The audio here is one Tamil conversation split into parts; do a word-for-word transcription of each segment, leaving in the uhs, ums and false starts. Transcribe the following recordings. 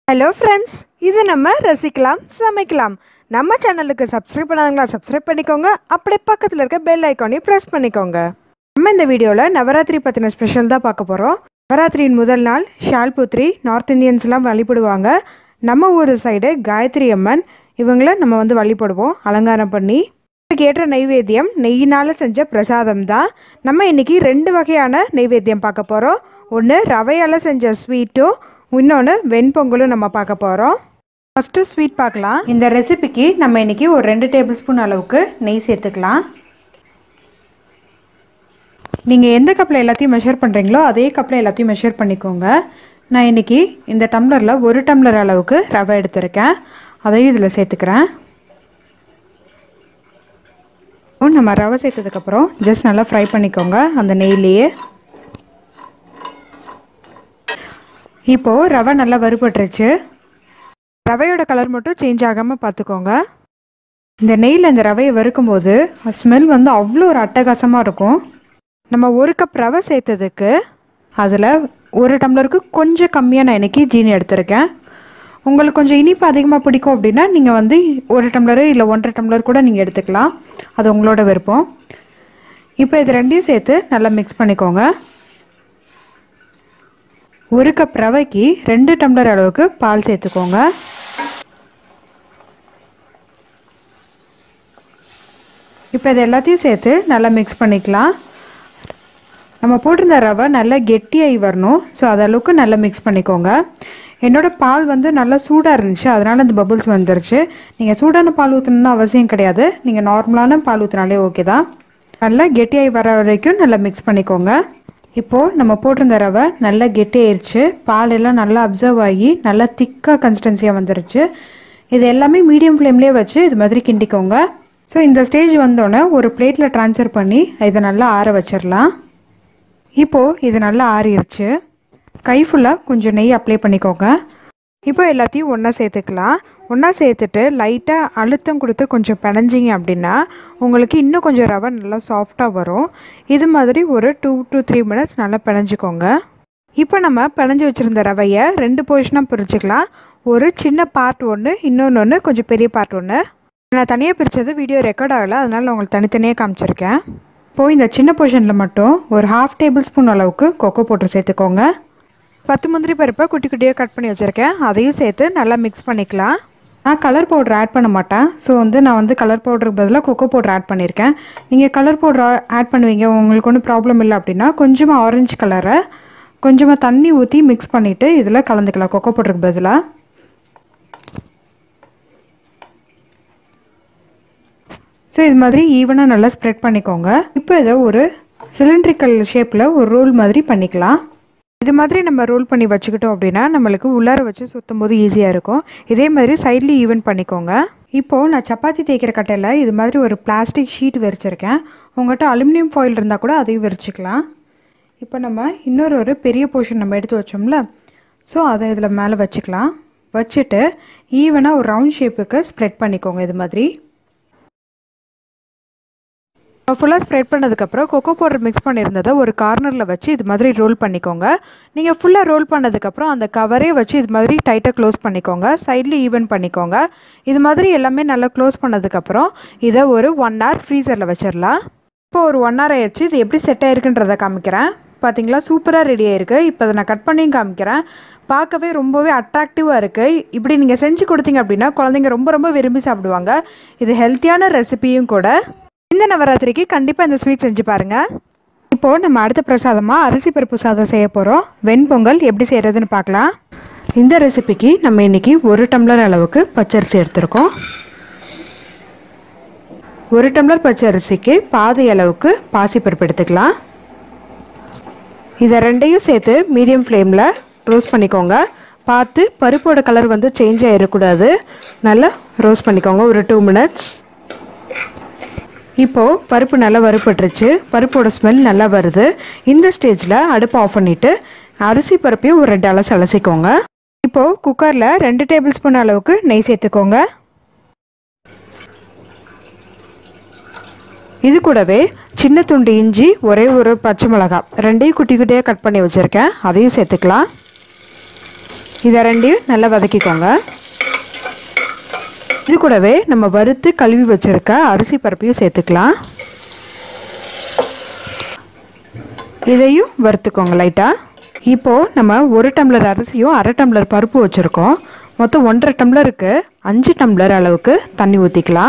Hello friends, இது நம்ம ரசிக்கலாம் சமைக்கலாம். நம்ம சேனலுக்கு சப்ஸ்கிரைப் பண்ணாதவங்களா சப்ஸ்கிரைப் பண்ணிக்கோங்க. அப்படியே பக்கத்துல இருக்க பெல் ஐகானையும் பிரஸ் பண்ணிக்கோங்க. நம்ம இந்த வீடியோல நவராத்திரி பத்தின ஸ்பெஷல் தான் பார்க்க போறோம். நவராத்திரியின் முதல் நாள் ஷில்புத்ரி நார்த் இந்தியன்ஸ்லாம் வழிபடுவாங்க. நம்ம ஊர் சைடு காயத்ரி அம்மன் இவங்கள நம்ம வந்து வழிபடுவோம் அலங்காரம் பண்ணி. இதுக்கு ஏற்ற நைவேத்தியம் நெய்யினால செஞ்ச பிரசாதம் தான். நம்ம இன்னைக்கு ரெண்டு வகையான நைவேத்தியம் பார்க்க போறோம். ஒன்று ரவையால் செஞ்ச ஸ்வீட்டும், இன்னொன்று வெண்பொங்கலும் நம்ம பார்க்க போகிறோம். ஃபஸ்ட்டு ஸ்வீட் பார்க்கலாம். இந்த ரெசிபிக்கு நம்ம இன்றைக்கி ஒரு ரெண்டு டேபிள் ஸ்பூன் அளவுக்கு நெய் சேர்த்துக்கலாம். நீங்கள் எந்த கப்பில் எல்லாத்தையும் மெஷர் பண்ணுறீங்களோ அதே கப்பில் எல்லாத்தையும் மெஷர் பண்ணிக்கோங்க. நான் இன்றைக்கி இந்த டம்ளரில் ஒரு டம்ளர் அளவுக்கு ரவை எடுத்திருக்கேன். அதையும் இதில் சேர்த்துக்கிறேன். நம்ம ரவை சேர்த்ததுக்கப்புறம் ஜஸ்ட் நல்லா ஃப்ரை பண்ணிக்கோங்க அந்த நெய்லேயே. இப்போது ரவை நல்லா வறுபட்டுருச்சு. ரவையோட கலர் மட்டும் சேஞ்ச் ஆகாமல் பார்த்துக்கோங்க. இந்த நெய்யில் இந்த ரவையை வறுக்கும் போது ஸ்மெல் வந்து அவ்வளோ ஒரு அட்டகாசமாக இருக்கும். நம்ம ஒரு கப் ரவை சேர்த்ததுக்கு அதில் ஒரு டம்ளருக்கு கொஞ்சம் கம்மியாக நான் இன்றைக்கி ஜீனி எடுத்திருக்கேன். உங்களுக்கு கொஞ்சம் இனிப்பு அதிகமாக பிடிக்கும் அப்படின்னா நீங்கள் வந்து ஒரு டம்ளரு இல்லை ஒன்றரை டம்ளர் கூட நீங்கள் எடுத்துக்கலாம். அது உங்களோட விருப்பம். இப்போ இது ரெண்டையும் சேர்த்து நல்லா மிக்ஸ் பண்ணிக்கோங்க. ஒரு கப் ரவைக்கு ரெண்டு டம்ளர் அளவுக்கு பால் சேர்த்துக்கோங்க. இப்போ இது எல்லாத்தையும் சேர்த்து நல்லா மிக்ஸ் பண்ணிக்கலாம். நம்ம போட்டிருந்த ரவை நல்லா கெட்டியாகி வரணும். ஸோ அதளவுக்கு நல்லா மிக்ஸ் பண்ணிக்கோங்க. என்னோடய பால் வந்து நல்லா சூடாக இருந்துச்சு, அதனால் இந்த பபுள்ஸ் வந்துருச்சு. நீங்கள் சூடான பால் ஊற்றணுன்னு அவசியம் கிடையாது. நீங்கள் நார்மலான பால் ஊற்றினாலே ஓகே தான். நல்லா கெட்டியாகி வர வரைக்கும் நல்லா மிக்ஸ் பண்ணிக்கோங்க. இப்போது நம்ம போட்டிருந்த ரவை நல்லா கெட்டியாயிருச்சு. பால் எல்லாம் நல்லா அப்சர்வ் ஆகி நல்லா திக்காக கன்சிஸ்டன்சியாக வந்துருச்சு. இது எல்லாமே மீடியம் ஃப்ளேம்லேயே வச்சு இது மாதிரி கிண்டிக்கோங்க. ஸோ இந்த ஸ்டேஜ் வந்தோடனே ஒரு பிளேட்டில் ட்ரான்ஸ்ஃபர் பண்ணி இதை நல்லா ஆற வச்சிடலாம். இப்போது இது நல்லா ஆறிடுச்சு. கை ஃபுல்லாக கொஞ்சம் நெய் அப்ளை பண்ணிக்கோங்க. இப்போ எல்லாத்தையும் ஒன்றா சேர்த்துக்கலாம். ஒன்றா சேர்த்துட்டு லைட்டாக அழுத்தம் கொடுத்து கொஞ்சம் பிணைஞ்சிங்க அப்படின்னா உங்களுக்கு இன்னும் கொஞ்சம் ரவை நல்லா சாஃப்டாக வரும். இது மாதிரி ஒரு டூ டு த்ரீ மினிட்ஸ் நல்லா பிணைஞ்சிக்கோங்க. இப்போ நம்ம பிணைஞ்சி வச்சுருந்த ரவையை ரெண்டு போர்ஷனாக பிரிச்சுக்கலாம். ஒரு சின்ன பார்ட் ஒன்று, இன்னொன்று ஒன்று கொஞ்சம் பெரிய பார்ட் ஒன்று. நான் தனியாக பிரித்தது வீடியோ ரெக்கார்ட் ஆகலை, அதனால் நான் உங்களுக்கு தனித்தனியாக காமிச்சிருக்கேன். இப்போது இந்த சின்ன போர்ஷனில் மட்டும் ஒரு ஹாஃப் டேபிள் ஸ்பூன் அளவுக்கு கொக்கோ பவுடர் சேர்த்துக்கோங்க. பத்து முந்திரி பருப்பை குட்டி குட்டியாக கட் பண்ணி வச்சுருக்கேன். அதையும் சேர்த்து நல்லா மிக்ஸ் பண்ணிக்கலாம். நான் கலர் பவுடர் ஆட் பண்ண மாட்டேன். ஸோ வந்து நான் வந்து கலர் பவுடருக்கு பதிலாக கொக்கோ பவுடர் ஆட் பண்ணியிருக்கேன். நீங்கள் கலர் பவுடர் ஆட் பண்ணுவீங்க, உங்களுக்கு ஒன்றும் ப்ராப்ளம் இல்லை அப்படின்னா கொஞ்சமாக ஆரஞ்சு கலரை கொஞ்சமாக தண்ணி ஊற்றி மிக்ஸ் பண்ணிவிட்டு இதில் கலந்துக்கலாம் கொக்கோ பவுடருக்கு பதிலாக. ஸோ இது மாதிரி ஈவனாக நல்லா ஸ்ப்ரெட் பண்ணிக்கோங்க. இப்போ இதை ஒரு சிலிண்ட்ரிக்கல் ஷேப்பில் ஒரு ரோல் மாதிரி பண்ணிக்கலாம். இது மாதிரி நம்ம ரோல் பண்ணி வச்சுக்கிட்டோம் அப்படின்னா நம்மளுக்கு உள்ளார வச்சு சுற்றும் போது ஈஸியாக இருக்கும். இதே மாதிரி சைட்லேயும் ஈவன் பண்ணிக்கோங்க. இப்போது நான் சப்பாத்தி தேய்க்கிற கட்டையில் இது மாதிரி ஒரு பிளாஸ்டிக் ஷீட் விரிச்சிருக்கேன். உங்கள்கிட்ட அலுமினியம் ஃபாயில் இருந்தால் கூட அதையும் விரிச்சிக்கலாம். இப்போ நம்ம இன்னொரு ஒரு பெரிய போர்ஷன் நம்ம எடுத்து வச்சோம்ல, ஸோ அதை இதில் மேலே வச்சுக்கலாம். வச்சுட்டு ஈவனாக ஒரு ரவுண்ட் ஷேப்புக்கு ஸ்ப்ரெட் பண்ணிக்கோங்க. இது மாதிரி ஃபுல்லாக ஸ்ப்ரெட் பண்ணதுக்கப்புறம் கொக்கோ பவுடர் மிக்ஸ் பண்ணியிருந்ததை ஒரு கார்னரில் வச்சு இது மாதிரி ரோல் பண்ணிக்கோங்க. நீங்கள் ஃபுல்லாக ரோல் பண்ணதுக்கப்புறம் அந்த கவரே வச்சு இது மாதிரி டைட்டாக க்ளோஸ் பண்ணிக்கோங்க. சைடில் ஈவன் பண்ணிக்கோங்க. இது மாதிரி எல்லாமே நல்லா க்ளோஸ் பண்ணதுக்கப்புறம் இதை ஒரு ஒன் ஹவர் ஃப்ரீசரில் வச்சிடலாம். இப்போ ஒரு ஒன் ஹவர் ஆயிடுச்சு. இது எப்படி செட் ஆயிருக்குன்றதை காமிக்கிறேன். பார்த்தீங்களா, சூப்பராக ரெடி ஆயிருக்கு. இப்போ அதை நான் கட் பண்ணியும் காமிக்கிறேன். பார்க்கவே ரொம்பவே அட்ராக்டிவாக இருக்குது. இப்படி நீங்கள் செஞ்சு கொடுத்தீங்க அப்படின்னா குழந்தைங்க ரொம்ப ரொம்ப விரும்பி சாப்பிடுவாங்க. இது ஹெல்த்தியான ரெசிபியும் கூட. இந்த நவராத்திரிக்கு கண்டிப்பாக இந்த ஸ்வீட் செஞ்சு பாருங்கள். இப்போது நம்ம அடுத்த பிரசாதமாக அரிசி பருப்பு சாதம் செய்ய போகிறோம். வெண்பொங்கல் எப்படி செய்கிறதுன்னு பார்க்கலாம். இந்த ரெசிபிக்கு நம்ம இன்றைக்கி ஒரு டம்ளர் அளவுக்கு பச்சரிசி எடுத்துருக்கோம். ஒரு டம்ளர் பச்சரிசிக்கு பாதி அளவுக்கு பாசிப்பருப்பு எடுத்துக்கலாம். இதை ரெண்டையும் சேர்த்து மீடியம் ஃப்ளேமில் ரோஸ்ட் பண்ணிக்கோங்க. பார்த்து பருப்போட கலர் வந்து சேஞ்ச் ஆகிடக்கூடாது. நல்லா ரோஸ்ட் பண்ணிக்கோங்க ஒரு டூ மினிட்ஸ். இப்போது பருப்பு நல்லா வறுபட்டுருச்சு. பருப்போட ஸ்மெல் நல்லா வருது. இந்த ஸ்டேஜில் அடுப்பை ஆஃப் பண்ணிவிட்டு அரிசி பருப்பையும் ஒரு ரெண்டு அலசி அலசிக்கோங்க. இப்போது குக்கரில் ரெண்டு டேபிள் ஸ்பூன் அளவுக்கு நெய் சேர்த்துக்கோங்க. இது கூடவே சின்ன துண்டு இஞ்சி, ஒரே ஒரு பச்சை மிளகாய் ரெண்டையும் குட்டி குட்டியாக கட் பண்ணி வச்சுருக்கேன். அதையும் சேர்த்துக்கலாம். இதை ரெண்டையும் நல்லா வதக்கிக்கோங்க. இது கூடவே நம்ம வறுத்து கழுவி வச்சுருக்க அரிசி பருப்பையும் சேர்த்துக்கலாம். இதையும் வறுத்துக்கோங்க லைட்டாக. இப்போது நம்ம ஒரு டம்ளர் அரிசியும் அரை டம்ளர் பருப்பு வச்சுருக்கோம். மொத்தம் ஒன்றரை டம்ளருக்கு அஞ்சு டம்ளர் அளவுக்கு தண்ணி ஊற்றிக்கலாம்.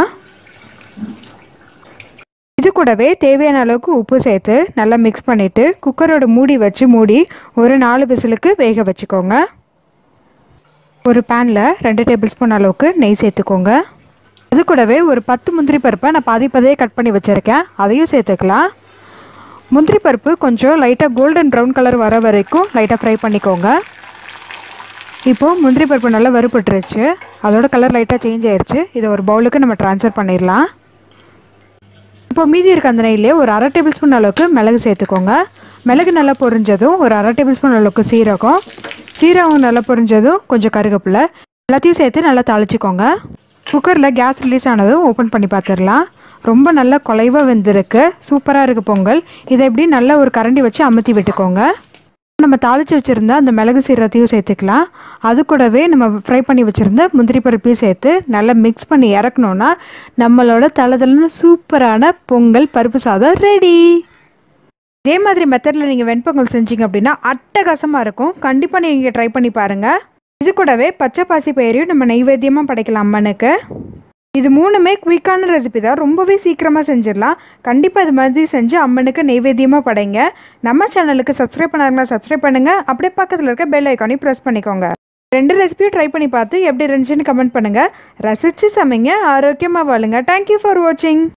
இது கூடவே தேவையான அளவுக்கு உப்பு சேர்த்து நல்லா மிக்ஸ் பண்ணிவிட்டு குக்கரோட மூடி வச்சு மூடி ஒரு நாலு விசிலுக்கு வேக வச்சுக்கோங்க. ஒரு பேனில் ரெண்டு டேபிள் ஸ்பூன் அளவுக்கு நெய் சேர்த்துக்கோங்க. அது கூடவே ஒரு பத்து முந்திரி பருப்பை நான் பாதி பாதியாக கட் பண்ணி வச்சுருக்கேன், அதையும் சேர்த்துக்கலாம். முந்திரி பருப்பு கொஞ்சம் லைட்டாக கோல்டன் ப்ரௌன் கலர் வர வரைக்கும் லைட்டாக ஃப்ரை பண்ணிக்கோங்க. இப்போது முந்திரி பருப்பு நல்லா வறுபட்டுருச்சு, அதோட கலர் லைட்டாக சேஞ்ச் ஆயிடுச்சு. இதை ஒரு பவுலுக்கு நம்ம ட்ரான்ஸ்ஃபர் பண்ணிடலாம். இப்போ மீதி இருக்க அந்த நெய்யிலே ஒரு அரை டேபிள் ஸ்பூன் அளவுக்கு மிளகு சேர்த்துக்கோங்க. மிளகு நல்லா பொரிஞ்சதும் ஒரு அரை டேபிள் ஸ்பூன் அளவுக்கு சீரகம், சீரகம் நல்லா பொரிஞ்சதும் கொஞ்சம் கருவேப்பிலை எல்லாத்தையும் சேர்த்து நல்லா தாளிச்சிக்கோங்க. குக்கரில் கேஸ் ரிலீஸ் ஆனதும் ஓப்பன் பண்ணி பார்த்துடலாம். ரொம்ப நல்லா குலைவாக வெந்திருக்கு, சூப்பராக இருக்குது பொங்கல். இதை எப்படி நல்லா ஒரு கரண்டி வச்சு அமுத்தி விட்டுக்கோங்க. நம்ம தாளித்து வச்சுருந்த அந்த மிளகு சீரகத்தையும் சேர்த்துக்கலாம். அது கூடவே நம்ம ஃப்ரை பண்ணி வச்சுருந்த முந்திரி பருப்பையும் சேர்த்து நல்லா மிக்ஸ் பண்ணி இறக்கணுன்னா நம்மளோட தளதளன்னு சூப்பரான பொங்கல் பருப்பு சாதம் ரெடி. இதே மாதிரி மெத்தடில் நீங்கள் வெண்பொங்கல் செஞ்சீங்க அப்படின்னா அட்டகாசமாக இருக்கும். கண்டிப்பாக நீங்கள் ட்ரை பண்ணி பாருங்கள். இது கூடவே பச்சை பாசி பயிரையும் நம்ம நைவேத்தியமாக படைக்கலாம் அம்மனுக்கு. இது மூணுமே குயிக்கான ரெசிபி தான், ரொம்பவே சீக்கிரமாக செஞ்சிடலாம். கண்டிப்பாக இது மாதிரி செஞ்சு அம்மனுக்கு நைவேத்தியமாக படைங்க. நம்ம சேனலுக்கு சப்ஸ்கிரைப் பண்ணாருங்களா சப்ஸ்கிரைப் பண்ணுங்கள். அப்படியே பக்கத்தில் இருக்க பெல் ஐக்கானையும் ப்ரெஸ் பண்ணிக்கோங்க. ரெண்டு ரெசிபியும் ட்ரை பண்ணி பார்த்து எப்படி இருந்துச்சுன்னு கமெண்ட் பண்ணுங்கள். ரசித்து சமைங்க, ஆரோக்கியமாக வாழுங்க. தேங்க்யூ ஃபார் வாட்சிங்.